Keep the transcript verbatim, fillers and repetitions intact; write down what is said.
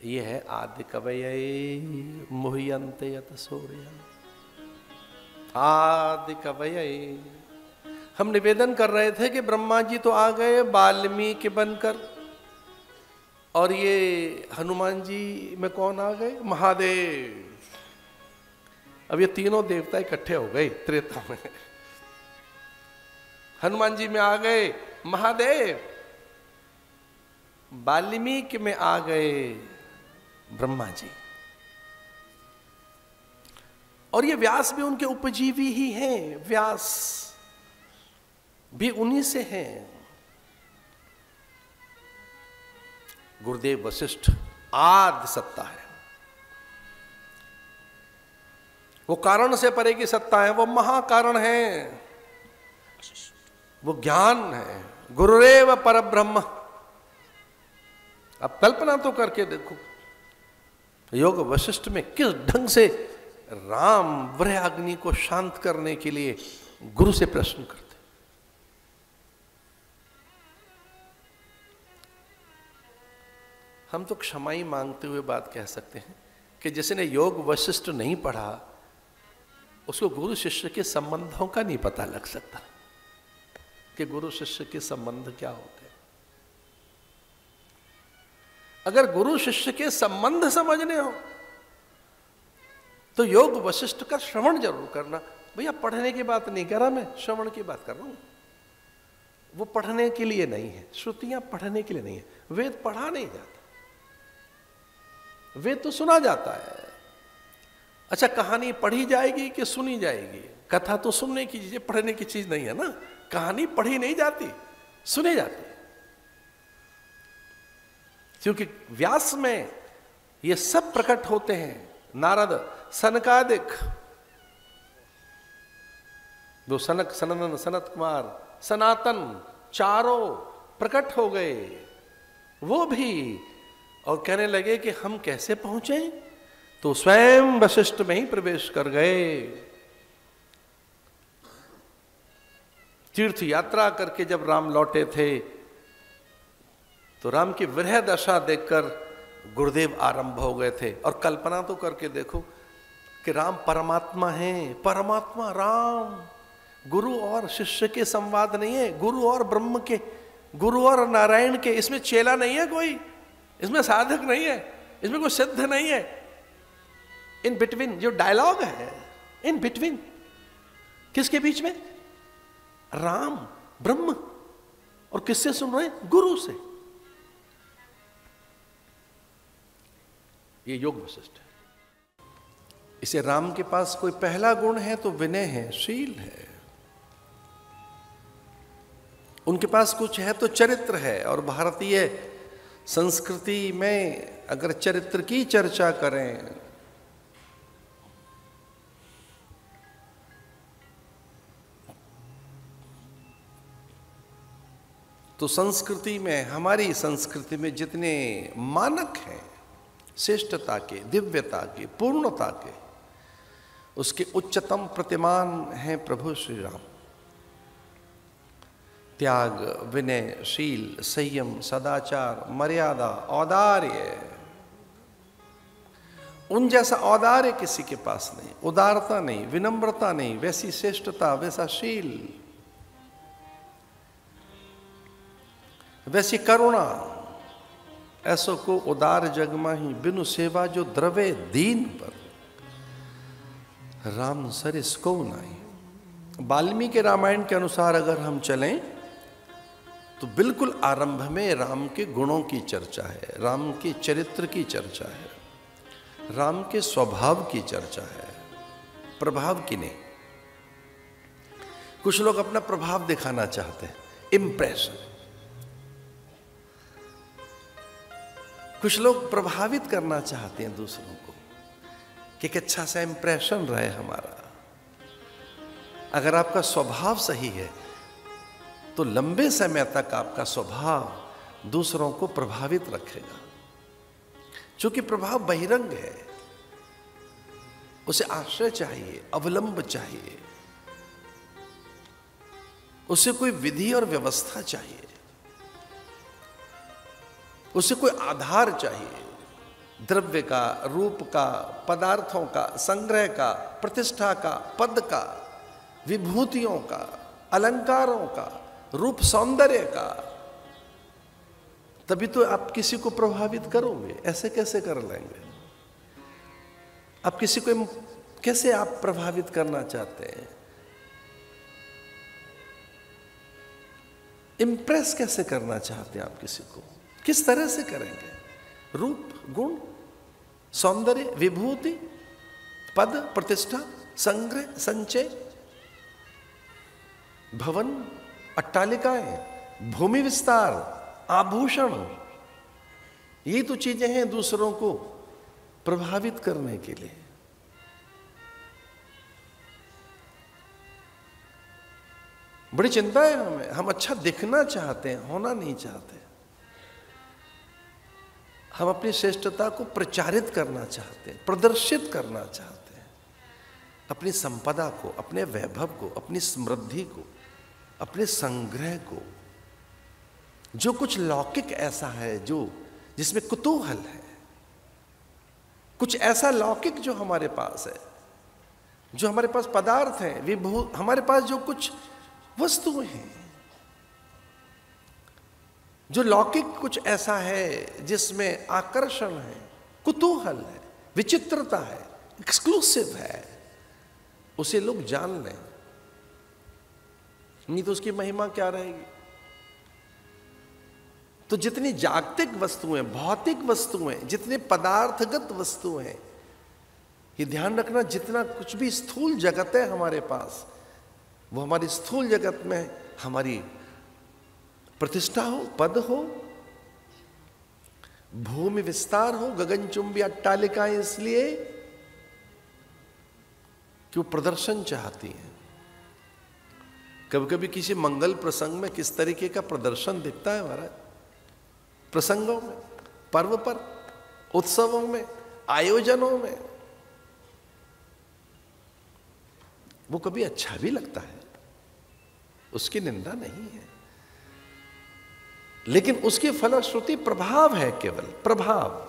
ये है आदि कवये मुह्यन्ते यत सूर्य। आदि कवये हम निवेदन कर रहे थे कि ब्रह्मा जी तो आ गए वाल्मीकि बनकर, और ये हनुमान जी में कौन आ गए? महादेव। अब ये तीनों देवता इकट्ठे हो गए त्रेता में। हनुमान जी में आ गए महादेव, वाल्मीकि में आ गए ब्रह्मा जी, और ये व्यास भी उनके उपजीवी ही हैं। व्यास भी उन्हीं से हैं। गुरुदेव वशिष्ठ आदि सत्ता है, वो कारण से परे की सत्ता है, वो महाकारण है, वो ज्ञान है। गुरुरेव परब्रह्म। अब कल्पना तो करके देखो, योग वशिष्ठ में किस ढंग से राम वृह अग्नि को शांत करने के लिए गुरु से प्रश्न करते। हम तो क्षमा ही मांगते हुए बात कह सकते हैं कि जिसने योग वशिष्ठ नहीं पढ़ा उसको गुरु शिष्य के संबंधों का नहीं पता लग सकता कि गुरु शिष्य के संबंध क्या होते हैं। अगर गुरु शिष्य के संबंध समझने हो तो योग वशिष्ठ का श्रवण जरूर करना। भैया पढ़ने की बात नहीं कर रहा मैं, श्रवण की बात कर रहा हूं। वो पढ़ने के लिए नहीं है, श्रुतियां पढ़ने के लिए नहीं है। वेद पढ़ा नहीं जाता, वेद तो सुना जाता है। अच्छा, कहानी पढ़ी जाएगी कि सुनी जाएगी? कथा तो सुनने की चीज, पढ़ने की चीज नहीं है ना। कहानी पढ़ी नहीं जाती, सुनी जाती, क्योंकि व्यास में ये सब प्रकट होते हैं। नारद, सनकादिक, दो सनक, सनंदन, सनत कुमार, सनातन, चारों प्रकट हो गए। वो भी और कहने लगे कि हम कैसे पहुंचे, तो स्वयं वशिष्ठ में ही प्रवेश कर गए। तीर्थ यात्रा करके जब राम लौटे थे तो राम की विरह दशा देखकर गुरुदेव आरंभ हो गए थे। और कल्पना तो करके देखो कि राम परमात्मा हैं, परमात्मा राम। गुरु और शिष्य के संवाद नहीं है, गुरु और ब्रह्म के, गुरु और नारायण के। इसमें चेला नहीं है कोई, इसमें साधक नहीं है, इसमें कोई सिद्ध नहीं है। इन बिटवीन जो डायलॉग है, इन बिटवीन, किसके बीच में? राम, ब्रह्म, और किससे सुन रहे हैं? गुरु से। ये योग वशिष्ठ है। इसे राम के पास कोई पहला गुण है तो विनय है, शील है। उनके पास कुछ है तो चरित्र है। और भारतीय संस्कृति में अगर चरित्र की चर्चा करें तो संस्कृति में, हमारी संस्कृति में जितने मानक हैं श्रेष्ठता के, दिव्यता के, पूर्णता के, उसके उच्चतम प्रतिमान हैं प्रभु श्री राम। त्याग, विनय, शील, संयम, सदाचार, मर्यादा, औदार्य, उन जैसा औदार्य किसी के पास नहीं। उदारता नहीं, विनम्रता नहीं, वैसी श्रेष्ठता, वैसा शील, वैसी करुणा। ऐसो को उदार जगमा ही बिनु सेवा जो द्रवे दीन पर, राम सरिस को नाई। वाल्मीकि रामायण के अनुसार अगर हम चलें तो बिल्कुल आरंभ में राम के गुणों की चर्चा है, राम के चरित्र की चर्चा है, राम के स्वभाव की चर्चा है, प्रभाव की नहीं। कुछ लोग अपना प्रभाव दिखाना चाहते हैं, इंप्रेशन। कुछ लोग प्रभावित करना चाहते हैं दूसरों को कि एक अच्छा सा इंप्रेशन रहे हमारा। अगर आपका स्वभाव सही है तो लंबे समय तक आपका स्वभाव दूसरों को प्रभावित रखेगा। क्योंकि प्रभाव बहिरंग है, उसे आश्रय चाहिए, अवलंब चाहिए, उसे कोई विधि और व्यवस्था चाहिए, उसे कोई आधार चाहिए, द्रव्य का, रूप का, पदार्थों का, संग्रह का, प्रतिष्ठा का, पद का, विभूतियों का, अलंकारों का, रूप सौंदर्य का, तभी तो आप किसी को प्रभावित करोगे। ऐसे कैसे कर लेंगे? आप किसी को कैसे आप प्रभावित करना चाहते हैं? इंप्रेस कैसे करना चाहते हैं आप किसी को? किस तरह से करेंगे? रूप, गुण, सौंदर्य, विभूति, पद, प्रतिष्ठा, संग्रह, संचय, भवन, अट्टालिकाएं, भूमि विस्तार, आभूषण, ये तो चीजें हैं दूसरों को प्रभावित करने के लिए। बड़ी चिंता है हमें, हम अच्छा दिखना चाहते हैं, होना नहीं चाहते। हम अपनी श्रेष्ठता को प्रचारित करना चाहते हैं, प्रदर्शित करना चाहते हैं, अपनी संपदा को, अपने वैभव को, अपनी समृद्धि को, अपने संग्रह को, जो कुछ लौकिक ऐसा है जो जिसमें कुतूहल है, कुछ ऐसा लौकिक जो हमारे पास है, जो हमारे पास पदार्थ है, विभू हमारे पास जो कुछ वस्तुएं हैं, जो लौकिक कुछ ऐसा है जिसमें आकर्षण है, कुतूहल है, विचित्रता है, एक्सक्लूसिव है, उसे लोग जान लें, नहीं तो उसकी महिमा क्या रहेगी? तो जितनी जागतिक वस्तुएं, भौतिक वस्तुएं, जितने पदार्थगत वस्तुएं, ये ध्यान रखना, जितना कुछ भी स्थूल जगत है हमारे पास, वो हमारी स्थूल जगत में हमारी प्रतिष्ठा हो, पद हो, भूमि विस्तार हो, गगनचुंबी अट्टालिकाएं, इसलिए कि वो प्रदर्शन चाहती हैं। कभी कभी किसी मंगल प्रसंग में किस तरीके का प्रदर्शन दिखता है हमारा, प्रसंगों में, पर्व पर, उत्सवों में, आयोजनों में, वो कभी अच्छा भी लगता है, उसकी निंदा नहीं है, लेकिन उसकी फलश्रुति प्रभाव है, केवल प्रभाव।